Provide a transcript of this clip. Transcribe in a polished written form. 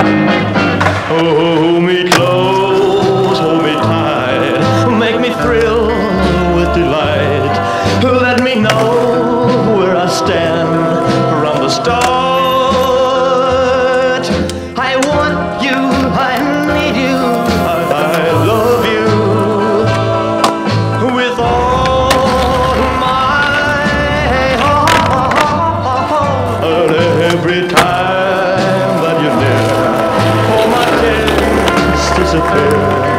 Hold me close, hold me tight, make me thrill with delight. Let me know where I stand from the start. I want you, I need you, I love you with all my heart. Every time that you're near, all my cares disappear.